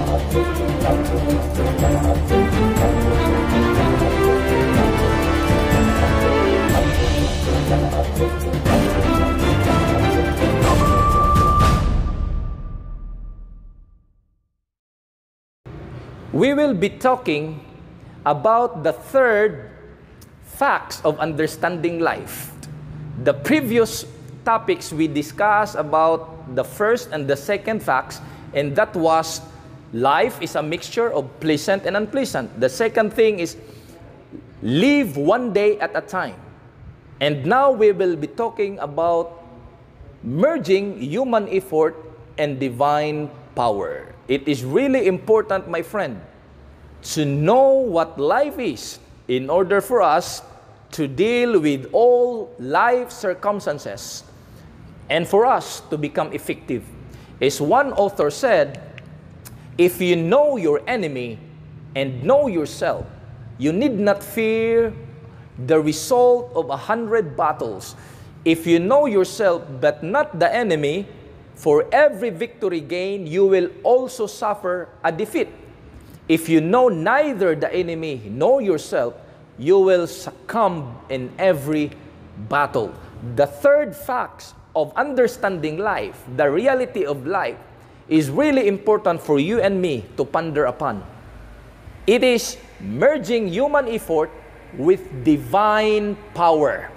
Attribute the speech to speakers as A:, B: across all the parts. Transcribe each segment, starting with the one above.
A: We will be talking about the third facts of understanding life. The previous topics we discussed about the first and the second facts, and that was life is a mixture of pleasant and unpleasant. The second thing is live one day at a time. And now we will be talking about merging human effort and divine power. It is really important, my friend, to know what life is in order for us to deal with all life circumstances and for us to become effective. As one author said, if you know your enemy and know yourself, you need not fear the result of 100 battles. If you know yourself but not the enemy, for every victory gained, you will also suffer a defeat. If you know neither the enemy nor yourself, you will succumb in every battle. The third fact of understanding life, the reality of life, is really important for you and me to ponder upon. It is merging human effort with divine power.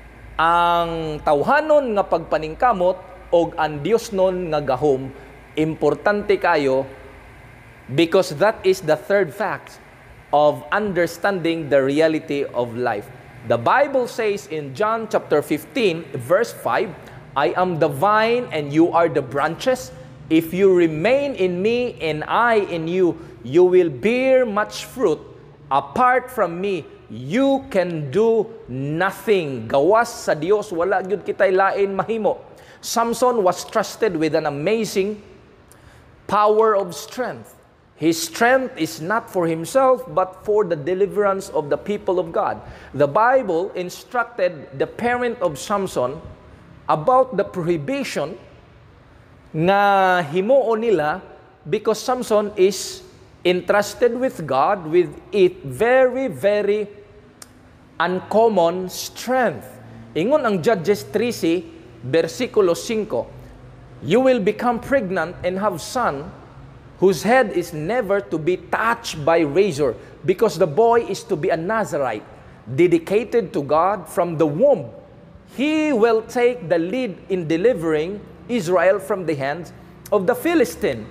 A: Ang tawhanon nga pagpaningkamot og ang Dios nun nga gahom, importante kayo, because that is the third fact of understanding the reality of life. The Bible says in John chapter 15, verse 5, I am the vine and you are the branches. If you remain in me and I in you, you will bear much fruit. Apart from me, you can do nothing. Gawas sa Dios, wala gyud kitay lain mahimo. Samson was trusted with an amazing power of strength. His strength is not for himself, but for the deliverance of the people of God. The Bible instructed the parent of Samson about the prohibition na himuon nila because Samson is entrusted with God with a very, very uncommon strength. Ingon ang Judges 3:6, versikulo 5, you will become pregnant and have son whose head is never to be touched by razor, because the boy is to be a Nazarite, dedicated to God from the womb. He will take the lead in delivering Israel from the hands of the Philistine.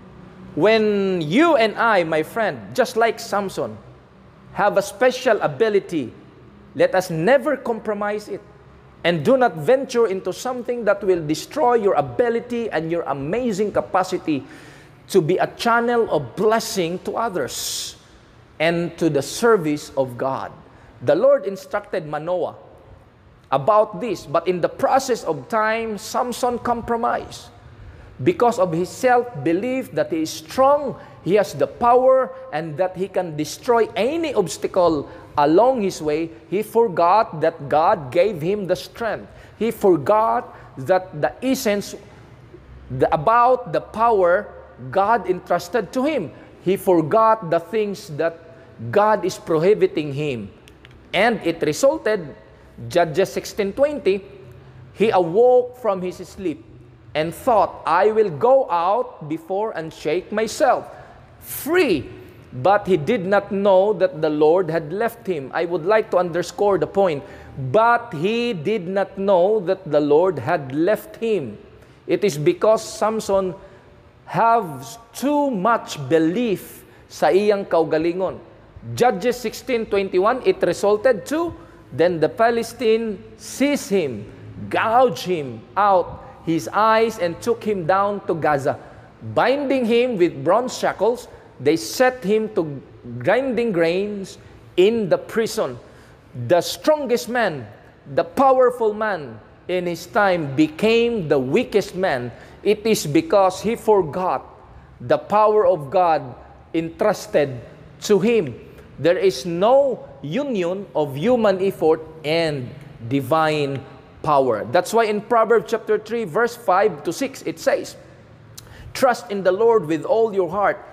A: When you and I, my friend, just like Samson, have a special ability, let us never compromise it. And do not venture into something that will destroy your ability and your amazing capacity to be a channel of blessing to others and to the service of God. The Lord instructed Manoah about this, but in the process of time, Samson compromised. Because of his self-belief that he is strong, he has the power, and that he can destroy any obstacle along his way, he forgot that God gave him the strength. He forgot that the essence about the power God entrusted to him. He forgot the things that God is prohibiting him. And it resulted, Judges 16:20, he awoke from his sleep and thought, I will go out before and shake myself free. But he did not know that the Lord had left him. I would like to underscore the point. But he did not know that the Lord had left him. It is because Samson has too much belief sa iyang kaugalingon. Judges 16:21, it resulted to, then the Philistine seized him, gouged him out his eyes, and took him down to Gaza. Binding him with bronze shackles, they set him to grinding grains in the prison. The strongest man, the powerful man in his time became the weakest man. It is because he forgot the power of God entrusted to him. There is no union of human effort and divine power. That's why in Proverbs chapter 3, verse 5 to 6, it says, trust in the Lord with all your heart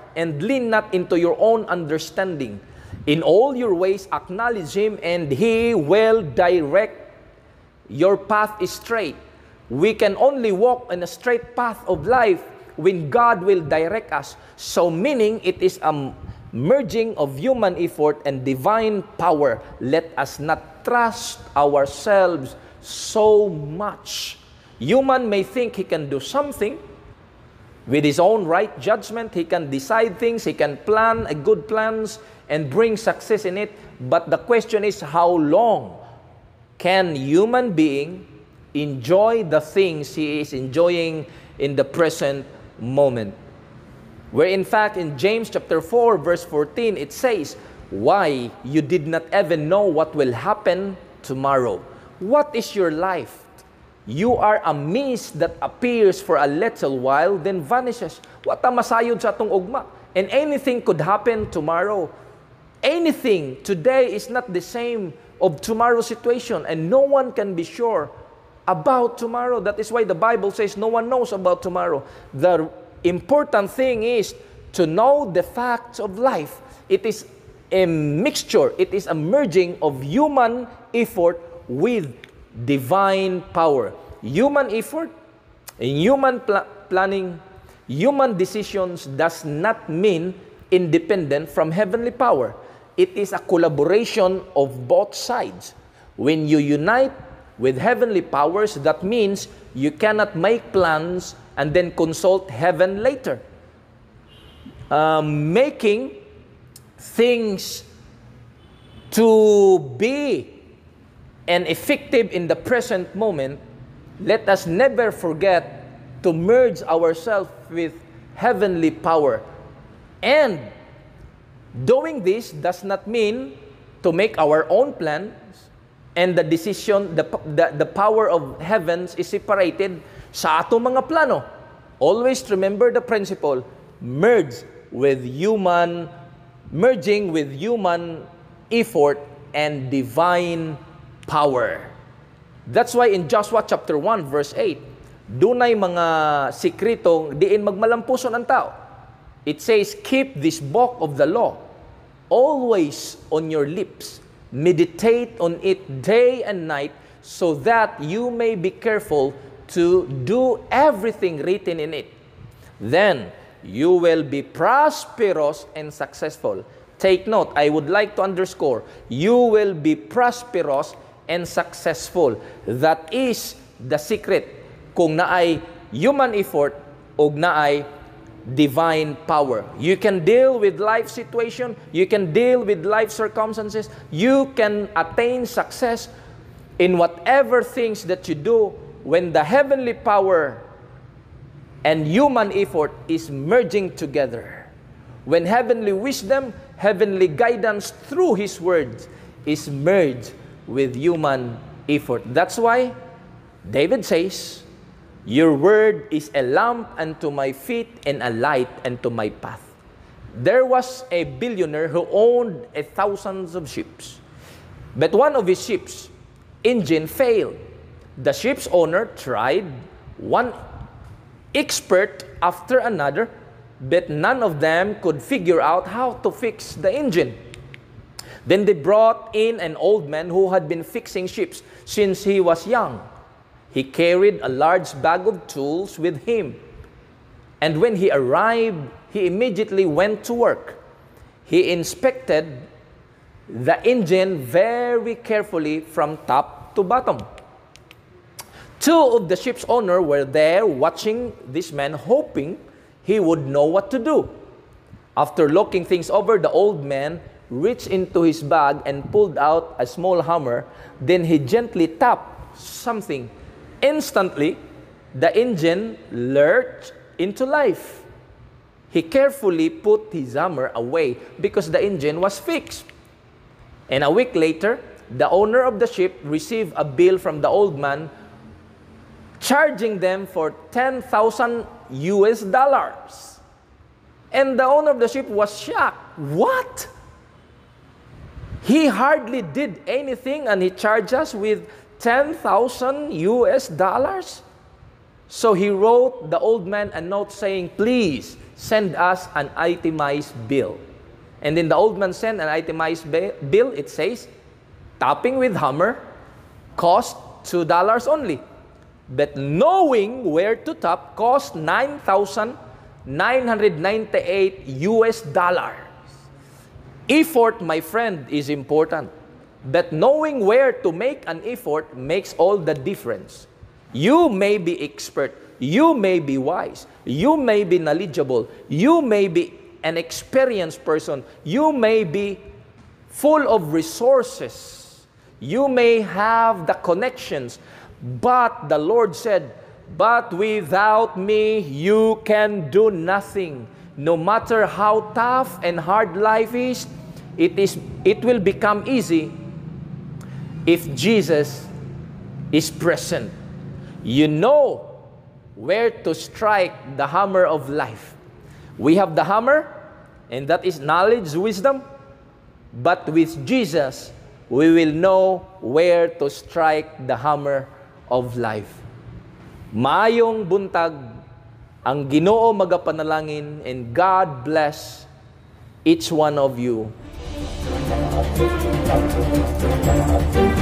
A: and lean not into your own understanding. In all your ways acknowledge Him, and He will direct your path is straight. We can only walk in a straight path of life when God will direct us. So meaning it is a merging of human effort and divine power. Let us not trust ourselves so much. Human may think he can do something with his own right judgment. He can decide things, he can plan good plans and bring success in it. But the question is, how long can human being enjoy the things he is enjoying in the present moment? Where in fact in James chapter 4 verse 14 it says, why you did not even know what will happen tomorrow. What is your life? You are a mist that appears for a little while then vanishes. What a masayod sa atong ugma. And anything could happen tomorrow. Anything today is not the same of tomorrow's situation, and no one can be sure about tomorrow. That is why the Bible says no one knows about tomorrow. The important thing is to know the facts of life. It is a mixture, it is a merging of human effort with divine power. Human effort and human planning, human decisions does not mean independent from heavenly power. It is a collaboration of both sides. When you unite with heavenly powers, that means you cannot make plans and then consult heaven later. Making things to be and effective in the present moment, let us never forget to merge ourselves with heavenly power. And doing this does not mean to make our own plans and the decision, the power of heavens is separated sa ato mga plano. Always remember the principle, merging with human effort and divine power. That's why in Joshua chapter 1 verse 8, dunay mga sikretong diin magmalampuson ang tao. It says, keep this book of the law always on your lips. Meditate on it day and night so that you may be careful to do everything written in it. Then you will be prosperous and successful. Take note, I would like to underscore, you will be prosperous and successful. That is the secret. Kung naay human effort o naay divine power. You can deal with life situation, you can deal with life circumstances, you can attain success in whatever things that you do when the heavenly power and human effort is merging together. When heavenly wisdom, heavenly guidance through His words is merged with human effort. That's why David says, your word is a lamp unto my feet and a light unto my path. There was a billionaire who owned thousands of ships. But one of his ships' engine failed. The ship's owner tried one expert after another, but none of them could figure out how to fix the engine. Then they brought in an old man who had been fixing ships since he was young. He carried a large bag of tools with him. And when he arrived, he immediately went to work. He inspected the engine very carefully from top to bottom. Two of the ship's owners were there watching this man, hoping he would know what to do. After looking things over, the old man reached into his bag and pulled out a small hammer. Then he gently tapped something. Instantly, the engine lurched into life. He carefully put his hammer away because the engine was fixed. And a week later, the owner of the ship received a bill from the old man charging them for $10,000 US. And the owner of the ship was shocked. What? He hardly did anything and he charged us with $10,000 US. So he wrote the old man a note saying, please send us an itemized bill. And then the old man sent an itemized bill. It says, topping with hammer cost $2 only. But knowing where to top cost $9,998 US dollars. Effort, my friend, is important. But knowing where to make an effort makes all the difference. You may be expert. You may be wise. You may be knowledgeable. You may be an experienced person. You may be full of resources. You may have the connections. But the Lord said, but without me, you can do nothing. No matter how tough and hard life is, it will become easy if Jesus is present. You know where to strike the hammer of life. We have the hammer, and that is knowledge, wisdom. But with Jesus, we will know where to strike the hammer of life. Maayong buntag, ang Ginoo magapanalangin, and God bless each one of you.